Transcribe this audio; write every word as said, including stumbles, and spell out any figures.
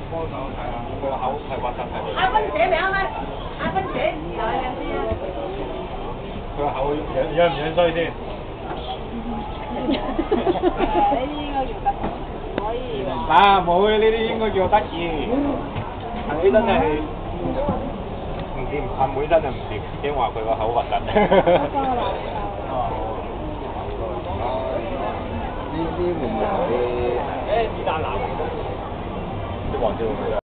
幫手睇下，佢個口係核突嘅。 阿芬姐名咩？阿芬姐，又係兩啲啊！ 佢個口樣樣唔樣衰先？ 呢啲應該叫得，唔可以話。 嗱，冇呢啲應該叫得意。阿妹真係唔掂，阿妹真係唔掂，已經話佢個口核突。呢啲會唔會係啲？誒子彈男，啲黃椒會唔會啊？